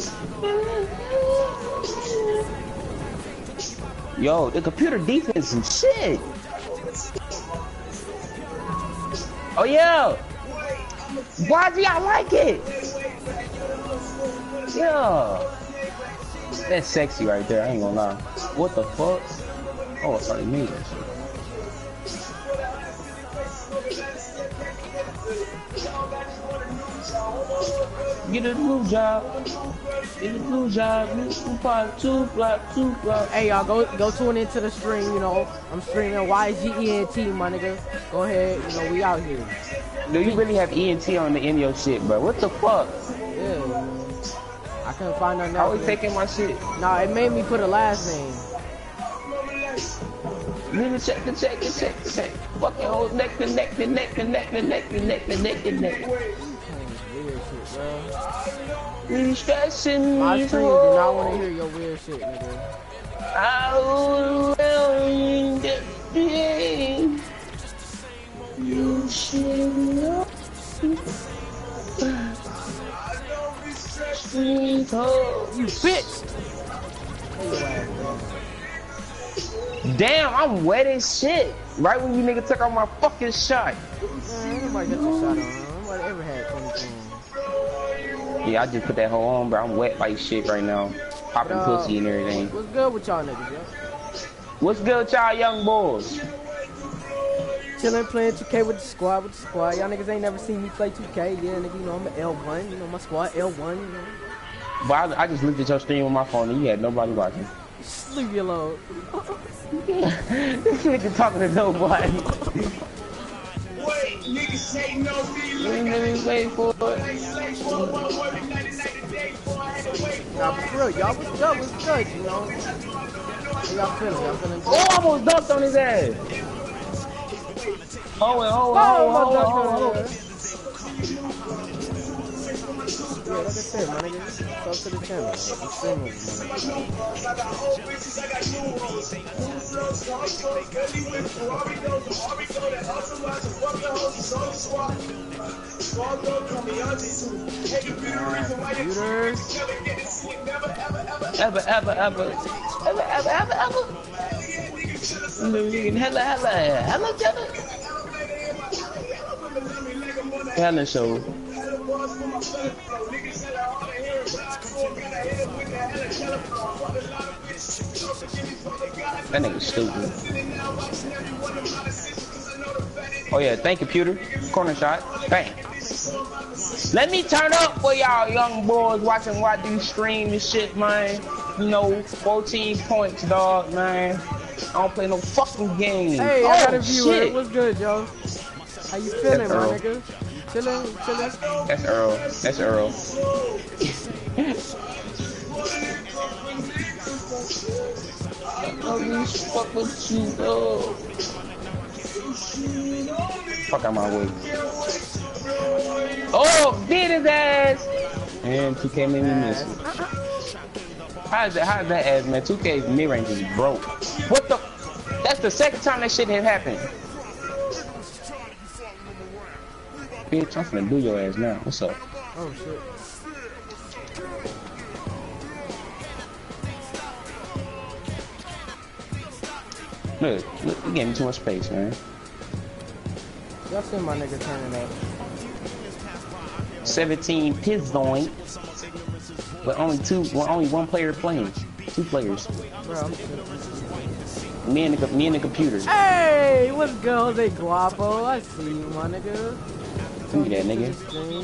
Yo, the computer defense and shit. Oh yeah. Why I like it? Yeah. That's sexy right there, I ain't gonna lie. What the fuck? Oh, it's already made that shit. Get a blue job. Get a blue job. Two block. Hey y'all, go tune into the stream. You know, I'm streaming YGENT, my nigga. Go ahead. You know, we out here. Do you really have ENT on the end of your shit, bro? What the fuck? Yeah. I couldn't find nothing else. I was man. taking my shit. Nah, it made me put a last name. Nigga, check. Fucking whole neck. Weird shit, bro. You stressing my me. stream do not want to hear your weird shit, nigga. You should know. You bitch! Damn, I'm wet as shit. Right when you nigga took out my fucking shot. Man, nobody got your shot on. Nobody ever had 23. Yeah, I just put that hoe on, bro. I'm wet like shit right now. Popping pussy and everything. What's good with y'all niggas, yo? What's good with y'all young boys? Chillin', playing 2K with the squad, Y'all niggas ain't never seen me play 2K. Yeah, nigga, you know, I'm an L1. You know, my squad L1, you know. But I just looked at your stream on my phone and you had nobody watching. Just leave me alone. This nigga talking to nobody. Wait, niggas say no, wait for it. Nah, for real, y'all was good, you know. How y'all feeling? Y'all feeling good? Oh, I almost dunked on his ass. Hold on. Yeah, like I said, my nigga, talk to the channel. I'm streaming, Hella show. That nigga stupid. Oh yeah, thank you, computer. Corner shot. Bang. Let me turn up for y'all young boys watching YD stream and shit, man. You know, 14 points, dog, man. I don't play no fucking game. Hey, I got a viewer. What's good, yo? How you feeling, my nigga? Chillin'? That's Earl. Fuck with you, dog. Fuck out my way. Oh, did his ass! And 2K made me miss it. How's that ass, man? 2K's mid-range is broke. What the? That's the second time that shit had happened. Bitch, I'm finna do your ass now. What's up? Oh, shit. Look, you gave me too much space, man. Y'all seen my nigga turning up. 17 points, but only one player playing. 2 players. Bro, I'm me and the computer. Hey, what's good, Jose Guapo? I see you, my nigga. Give me that, nigga.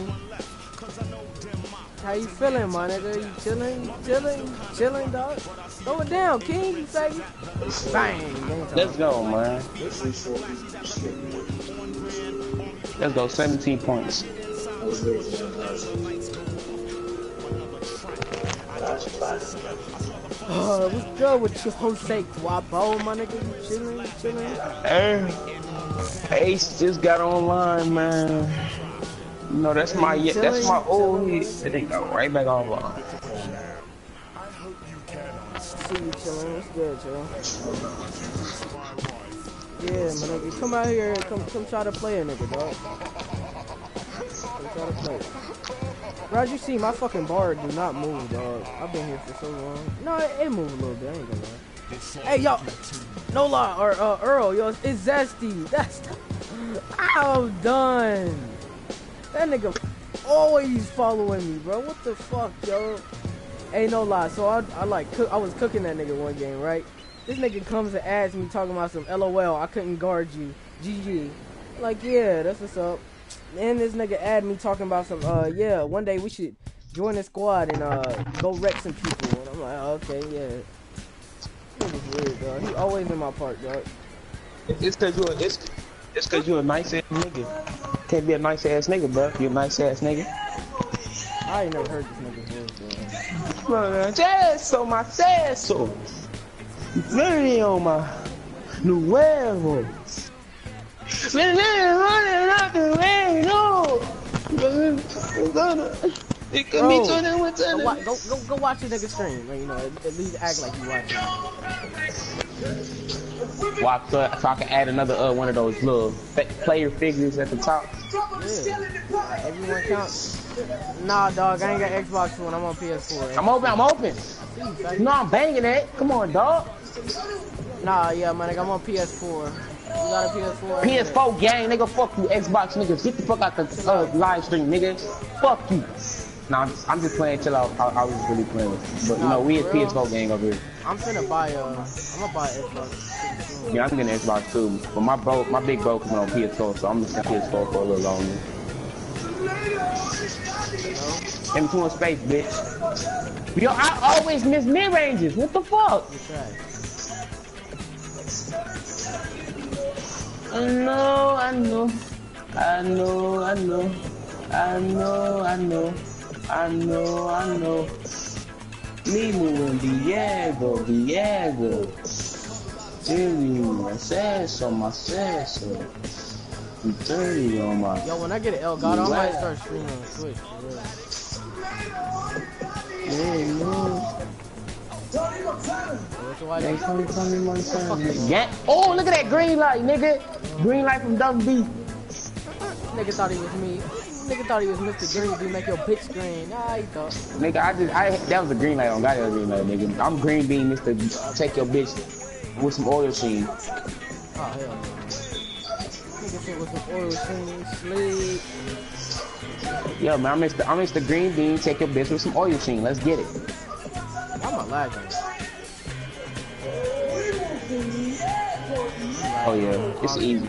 How you feeling, my nigga? You chilling, dog? Throw it down, King, you say? Bang! Let's go, man. Let's go, 17 points. What's good with you, Jose Guapo, my nigga? You chilling? Hey, Ace just got online, man. You know, that's my old hit. It ain't go right back online. See you chilling. What's good, yo? Yeah, my nigga, come out here, come try to play a nigga, dog. Come try to play. Bro, as you see, my fucking bar do not move, dog. I've been here for so long. No, it moved a little bit. I ain't gonna lie. Hey, yo, no lie, or Earl, yo, it's Zesty. That's. I'm done. That nigga always following me, bro. What the fuck, yo? Hey, no lie. So I was cooking that nigga one game, right? This nigga comes and asks me talking about some LOL. I couldn't guard you. GG. Like, yeah, that's what's up. And this nigga add me talking about some, yeah, one day we should join the squad and, go wreck some people. And I'm like, oh, okay, yeah. Nigga's weird, dog. He always in my park, dog. It's cause you a nice ass nigga. Can't be a nice ass nigga, bro. You a nice ass nigga. I ain't never heard this nigga's voice, Eso, maceso. Very on my nuevos. Bro, go watch the nigga stream. Like, you know, at least act like you watching. Watch so I can add another one of those little player figures at the top. Yeah. Everyone counts. Nah, dog, I ain't got Xbox One. I'm on PS4. I'm open. You know I'm banging it. Come on, dog. Nah, yeah, man, I'm on PS4. You got a PS4? PS4 gang, nigga. Fuck you, Xbox niggas. Get the fuck out the live stream, nigga. Fuck you. Nah, I'm just playing. Chill out. I was really playing. But you know, we at PS4 gang over here. I'm gonna buy Xbox. Yeah, I'm getting Xbox too. But my big bro coming on PS4, so I'm just gonna PS4 for a little longer. In between space, bitch. Yo, I always miss mid ranges. What the fuck? I know. Limo and Diego. Jimmy, Maceso. I'm dirty on my. Yo, when I get an Elgato, I might start streaming on Twitch. Yeah. Oh, look at that green light, nigga. Green light from Dumb B. Nigga thought he was me. Nigga thought he was Mr. Green Bean, make your bitch green. Nah, he thought. Nigga, that was a green light on. Got a green light, nigga. I'm Green Bean, Mr. Take your bitch with some oil sheen. Oh, hell no. Nigga said with some oil sheen, sleep. Yo, man, I'm Mr. Green Bean, take your bitch with some oil sheen. Let's get it. I'm a lagging. Oh, yeah. It's easy.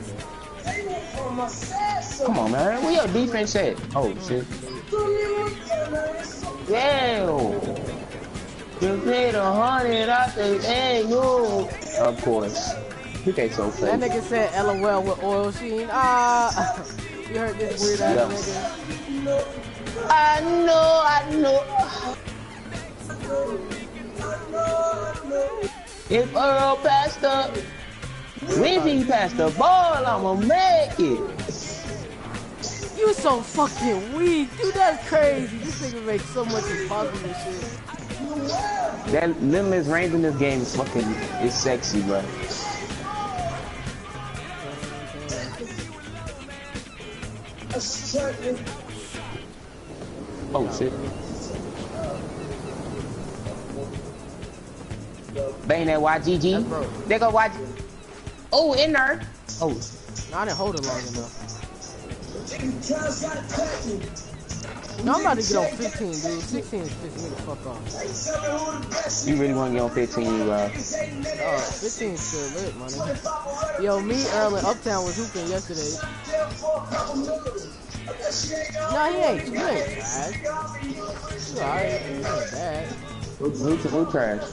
Come on, man. Where your defense at? Oh, shit. Yeah. You paid 100 out the angle. Of course. You can't so fake. That nigga said LOL with oil sheen. Ah. You heard this weird ass nigga? I know. If Earl passed up, if he passed the ball, I'ma make it. You so fucking weak, dude. That's crazy. This nigga makes so much impossible shit. That limitless range in this game is fucking is sexy, bro. Oh shit. Bang that YGG. There go YG. Oh, in there. Oh. No, I didn't hold it long enough. No, I'm about to get on 15, dude. 16 is pissing me the fuck off. You really want to get on 15, you 15 is still lit, man. Yo, me, Earl, and Uptown was hooping yesterday. No, he ain't trash. He's alright. He ain't bad. Who trash?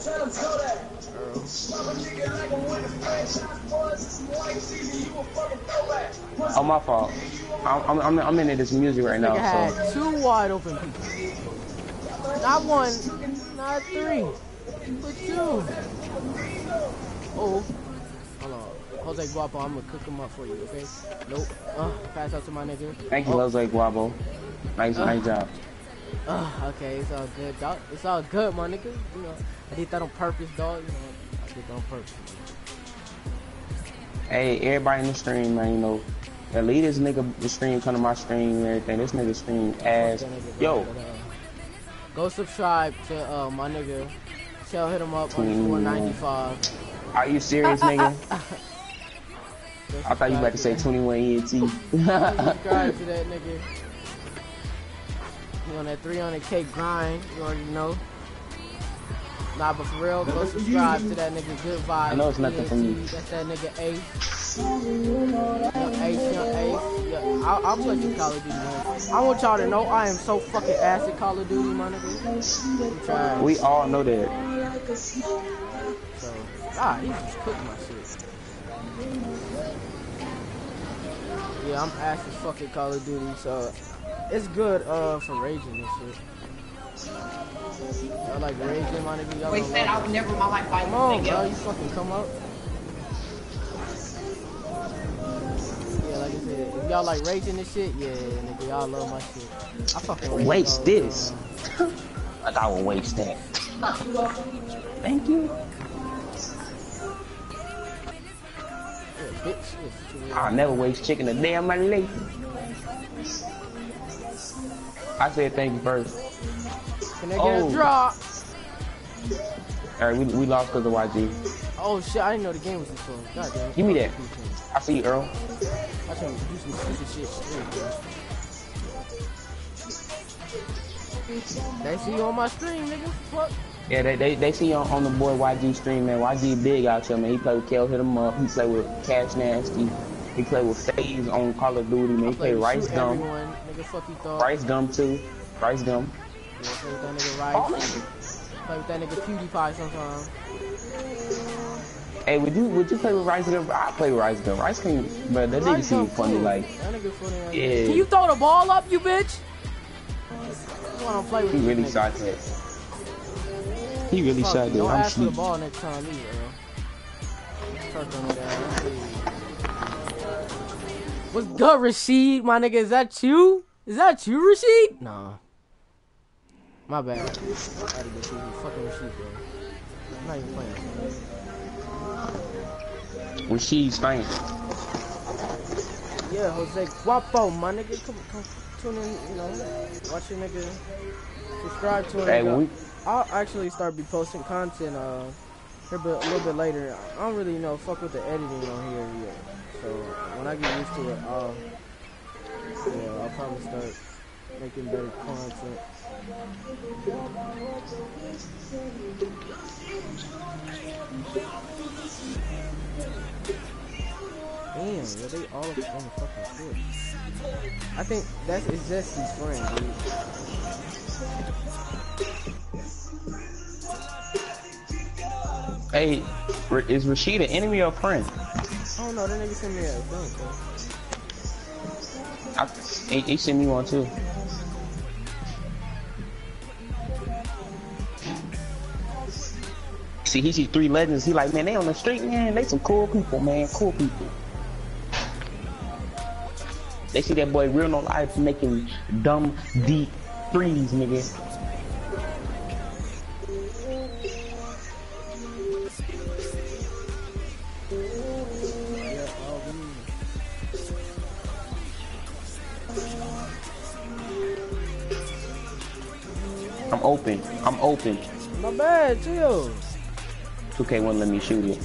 Oh, my fault. I'm into this music right now. Had so. 2 wide open people. Not 1, not 3, but 2. Oh, hold on. Jose Guapo, I'm gonna cook him up for you, okay? Nope. Pass out to my nigga. Thank you, Jose Guapo. Nice job. Okay, it's all good, dog. It's all good, my nigga. You know, I did that on purpose, dog. You know, I did that on purpose. Hey, everybody in the stream, man, you know, Yeah, leave this nigga the stream, come to my stream and everything. This nigga stream ass. Yo. Go subscribe to my nigga. Shell hit him up on 195. Are you serious, nigga? I thought you were about to say 21 ENT. Subscribe to that nigga. You on that 300K grind, you already know. Nah, but for real, go subscribe to that nigga Good Vibes. I know it's nothing from you. That's that nigga Ace. Young Ace. Yeah, I'll play some Call of Duty, man. I want y'all to know I am so fucking ass at Call of Duty, my nigga. We all know that. So, he's just cooking my shit. Yeah, I'm ass as fucking Call of Duty, so it's good for raging and shit. I like raging, my nigga. Y'all Wait, said I would never in my life fight. Come on, bro. You fucking come up. Yeah, like I said, if y'all like raging and shit, yeah, nigga, y'all love my shit. I fucking waste this. Like I will waste that. Thank you. Yeah, bitch. I'll never waste chicken a day of my life. I said thank you first. Can I get a drop? Alright, we lost because of YG. Oh shit, I didn't know the game was this close. God damn. Give me that. I see you, Earl. I tell you, do some shit. They see you on my stream, nigga. Fuck. Yeah, they see you on the boy YG stream, man. YG big out here, man. He play with Kel, hit him up. He play with Cash Nasty. He play with FaZe on Call of Duty, man. He play Rice Gum. Nigga, fuck you thought. Rice Gum too. Rice Gum. Yeah, play with that nigga Rice. Play with that nigga PewDiePie sometimes. Hey, would you play with Rice Gum? I play with Rice Gum. Rice Gum, but that nigga seem funny, like. That nigga funny. Yeah. Can you throw the ball up, you bitch? You wanna play with he really shot that. He really shot that. Don't I'm ask for the sleep. ball next time either, bro. What's good, Rashid? My nigga, is that you? Is that you, Rashid? Nah. My bad. I had to get you. Fucking Rashid, bro. I'm not even playing. Rashid's fine. Yeah, Jose Guapo, my nigga. Come tune in, you know. Watch your nigga. Subscribe to him. Hey, I'll actually start be posting content here a little bit later. I don't really, fuck with the editing on here yet. So when I get used to it, I'll probably start making better content. Damn, yeah, they all up on the fucking court. I think that's Zesty's friend, dude. Hey, is Rashid an enemy or a friend? I don't know, that nigga sent me a film, He sent me one too. See, he see 3 legends. He like, man, they on the street, man. They some cool people, man. Cool people. They see that boy real no life making dumb, deep threes, nigga. I'm open. My bad, chill. 2K wouldn't let me shoot it.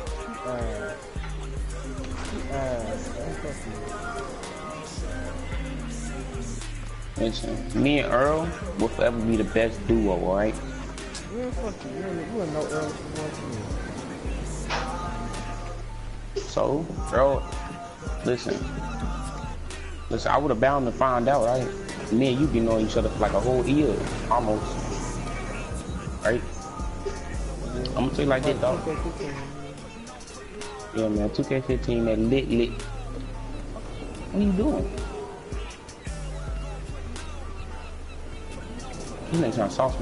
Listen, me and Earl will forever be the best duo, alright? Man, fuck you. You wouldn't know Earl from So, Earl, listen, I would have bound to find out, right? Me and you been knowing each other for like a whole year, almost. Right? I'm gonna tell you like this, dog. Yeah, man, 2K15, that lit. What are you doing? You ain't trying to sauce me.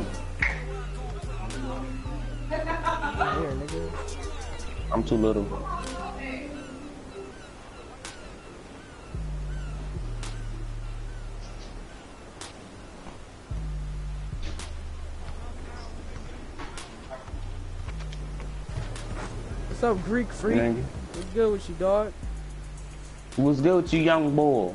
I'm too little. What's up, Greek Freak? What's good with you, dog? What's good with you, young boy?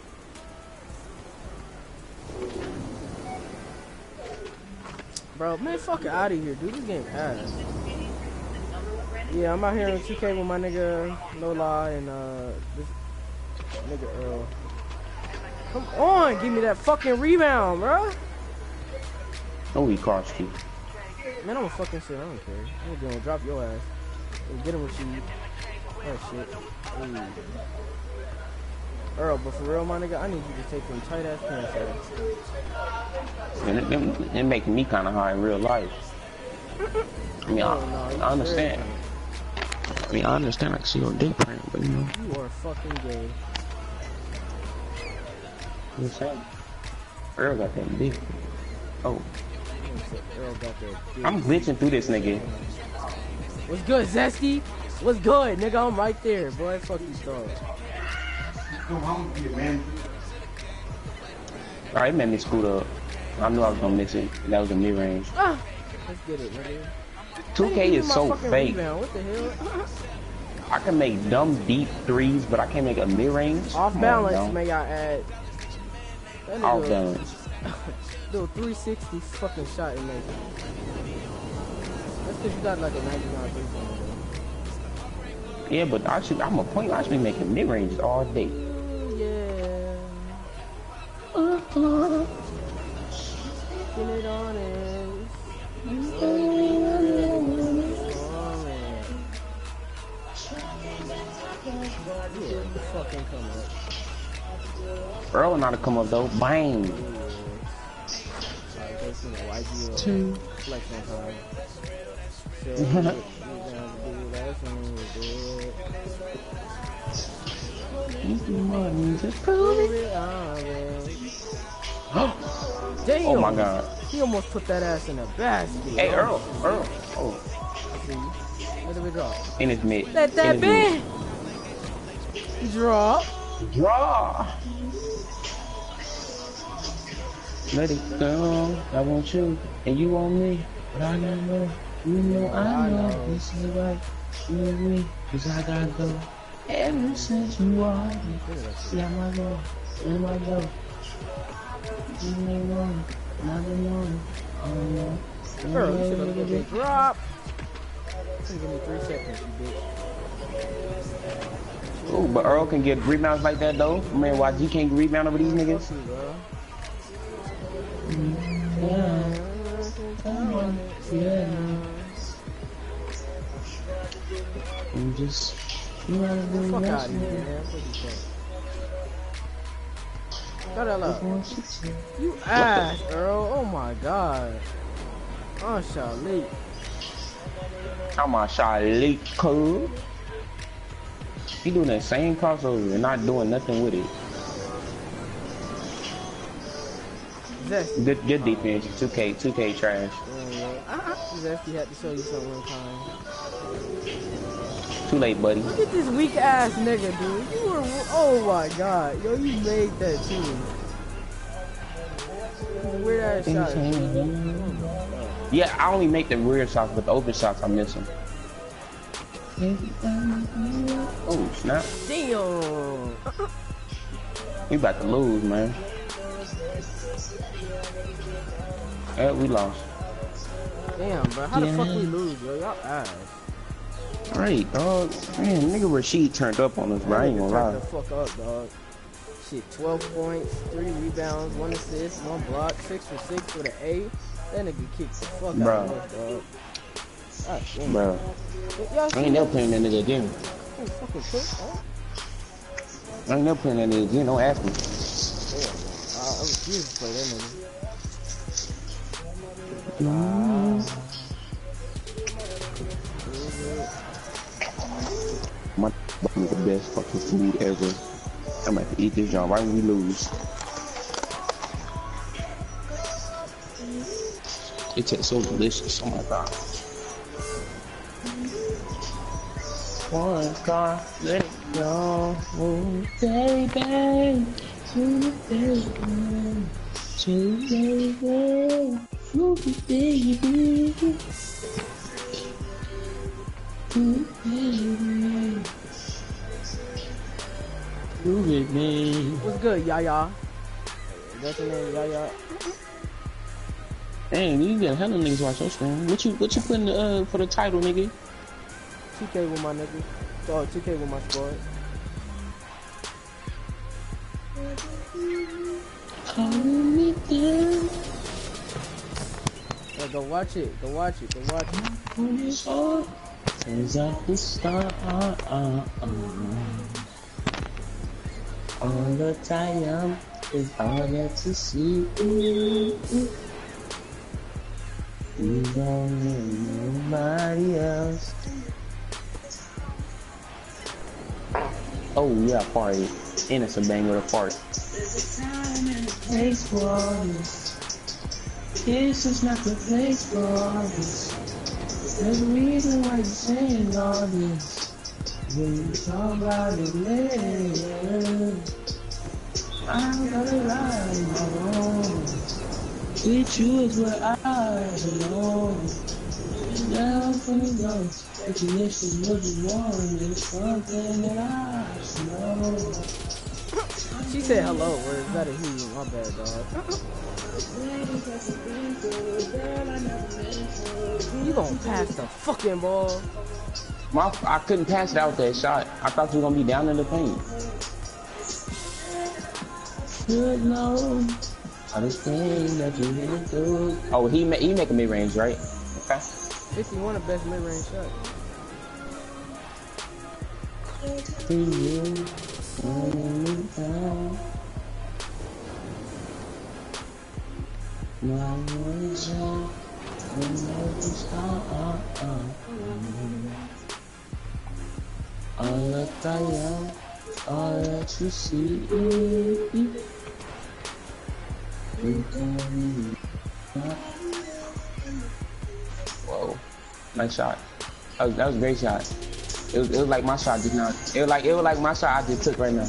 Bro, man, fuck out of here, dude. This game ass. Yeah, I'm out here in 2K with my nigga No Lie and this nigga Earl. Come on, give me that fucking rebound, bro. Oh, he crossed you. Man, I'm a fucking shit. I don't care. I'm gonna drop your ass. Get him with you. Oh shit. Ooh. Earl, but for real, my nigga, I need you to take them tight ass pants off. And it making me kind of high in real life. I mean, I understand. I mean, I understand. I can see your dick print, but you know. You are fucking gay. What you saying? Earl got that dick. Oh. Earl got that dick. I'm glitching through this nigga. What's good, Zesty? What's good, nigga? I'm right there, boy. Fuck these dogs. Alright, it made me scoot up. I knew I was gonna miss it. That was a mid-range. Ah, let's get it, nigga. 2K is so fake. What the hell? I can make dumb deep threes, but I can't make a mid-range. Off balance, may I add. Off balance. Do a 360 fucking shot and make it. That's because you got like a 99 3-point. Yeah, but I'm a point. I should be making mid-ranges all day. Yeah. Get it on it. Fucking come up. Earl not to come up though. Bang. Two. Flex on time. Damn. Oh my god. He almost put that ass in a basket. Hey, Earl. Oh. Let it drop. In his mid. Let that be. Drop. Draw. Let it go. I want you, and you want me. But I know, you know, I know. This is right. You and me, 'cause I gotta go. Ever since you are here, let my go, let my go. You ain't wrong, never known. Oh no. Earl, you should have given me a drop. Give me 3 seconds, you bitch. Ooh, but Earl can get rebounds like that though. Man, YG can't rebound over these niggas. Yeah. You just, you gotta do fuck out of here, man. Shut that up. You ass, Earl. Oh my god. Oh, Charlie. I'm a Charlie cool. He doing that same crossover and not doing nothing with it. Zesty. Good defense. 2K trash. Zesty had to show you something one time. Too late, buddy. Look at this weak ass nigga, dude. You were, oh my god. Yo, you made that too. Weird ass shot. Yeah, I only make the weird shots, but the open shots I miss them. Oh, snap. Damn. We about to lose, man. We lost. Damn, bro. How the fuck we lose, yo? Y'all ass. Right, dog. Man, nigga Rashid turned up on us, bro. I ain't gonna lie. The fuck up, dog. Shit, 12 points, 3 rebounds, 1 assist, 1 block, 6 for 6 with an A. That nigga kicked the fuck out of us, dog. God damn. Bro. I ain't never playing that nigga again. Fucking cook, huh? I ain't never playing that nigga again. Don't ask me. Damn, I refuse to play that nigga. My is the best fucking food ever. I'm about to eat this joint right when we lose. It tastes so delicious. Oh my god. One car, let it go. Oh, baby, to the baby, to the baby, to the baby, to the baby. with me. What's good, Yaya? That's your name, Yaya. Dang, you got hella niggas watch your stream. What you putting for the title, nigga? 2K with my nigga. Oh, 2K with my squad. Calling me down. Yeah, go watch it. Go watch it. Go watch it. Turns out the star. All the time is all that to see. You don't need nobody else. Oh yeah, party. And it's a bang with a fart. This is not the place for this. There's a reason why you're saying all this. When you talk about it later, I'm gonna lie alone. With you is where I belong. Now from the ghost, recognition what you want is something that I know. She said hello, or is that a he? My bad, dog. You gonna pass the fucking ball? I couldn't pass it out that shot. I thought you were gonna be down in the paint. Good Lord, all this thing that you went through. Oh, he make a mid range, right? Okay. 51 the best mid range shot. All that you see. Whoa, nice shot. That was a great shot. It was like my shot just now. It was like my shot I just took right now.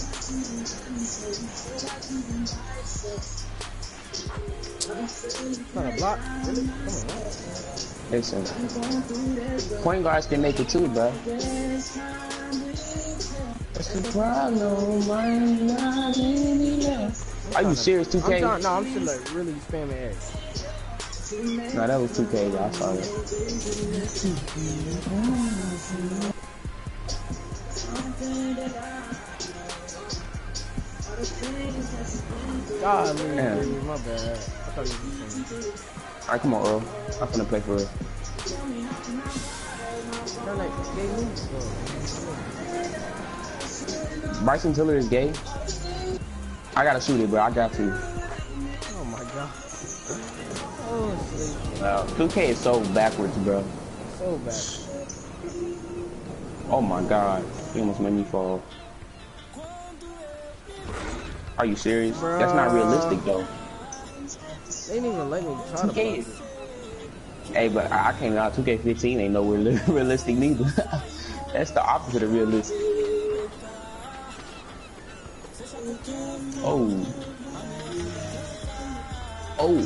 Not a block. Really? Come on, man. Listen, point guards can make it too, bro. That's the problem. I'm not any left. Are you serious, 2K? No, I'm still like really spamming X. No, that was 2K, I saw it. God, Damn. my bad. I thought you were Alright, come on, Earl. I'm finna play for real. Bryson Tiller is gay. I gotta shoot it, bro. I got to. Oh my god. Oh, sleep. Wow. 2K is so backwards, bro. So bad. Oh my god. He almost made me fall. Are you serious? Bruh. That's not realistic, though. They didn't even let me try to block it. Hey, but I came out 2K15 ain't no realistic neither. That's the opposite of realistic. Oh. Oh.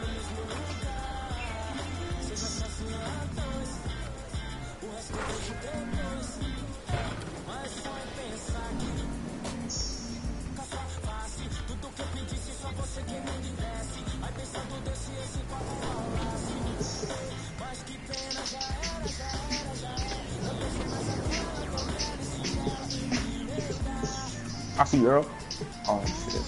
I see Earl. Oh shit.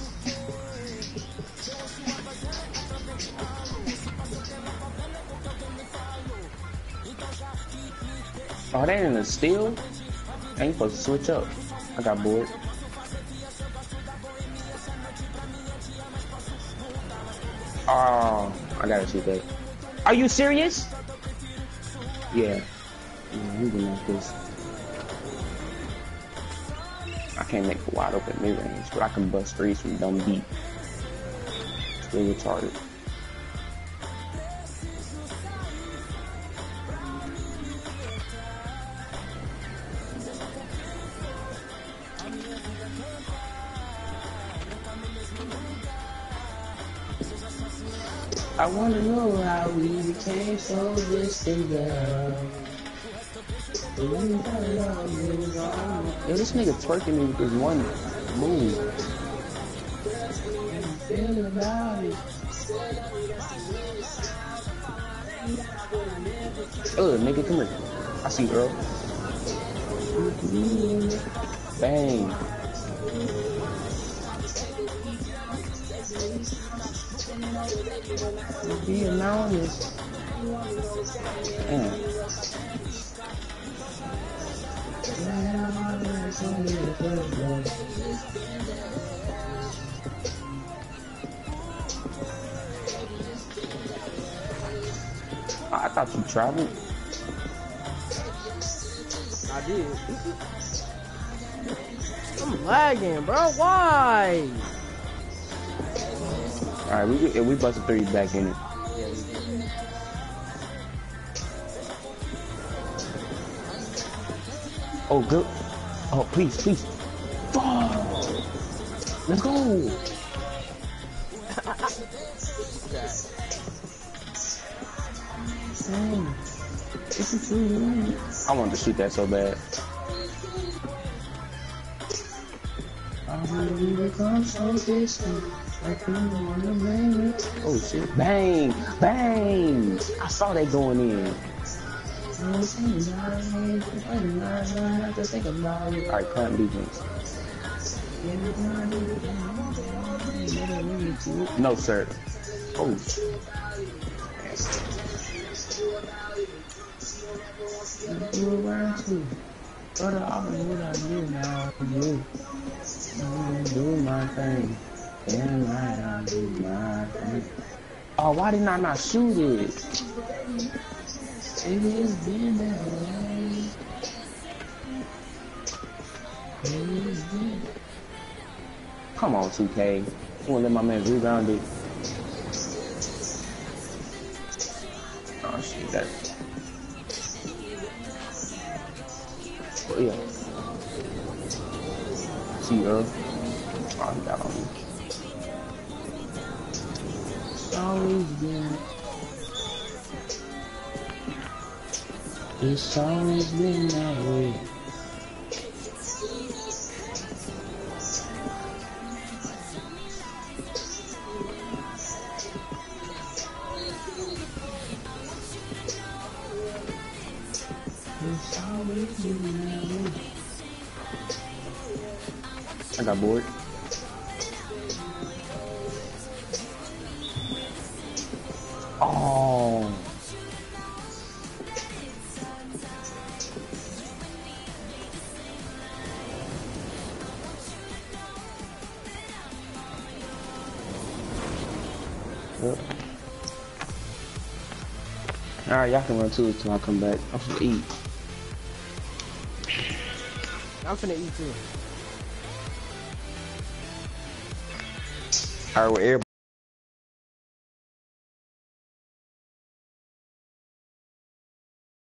Oh, they in a steal? I ain't supposed to switch up. I got bored. Oh, I gotta shoot that. Are you serious? Yeah. You can make this. I can't make a wide open mid range, but I can bust threes from dumb deep. Still retarded. I wanna know how we became so distant, girl. Yo, this nigga twerking me with his one Move. Oh, nigga, come here. I see you, Earl. Bang. Be anonymous. I thought you traveled. I did. I'm lagging, bro. Why? All right, we busted 3 back in it. Oh, good. Oh, please, please. Oh, let's go. I wanted to shoot that so bad. Oh shit! Bang! Bang! I saw that going in. Alright, clamp defense. No, sir. Oh. Do my thing. Oh, why did I not shoot it? It is been that way. Come on, 2K. You wanna let my man rebound it? Oh shit, that. Oh yeah. See Earl. Oh, he got on me. It's always been that way. It's always been that way. I got bored. Oh. Yep. Alright, y'all can run to it till I come back. I'm finna eat. I'm finna eat too. Alright, well, everybody.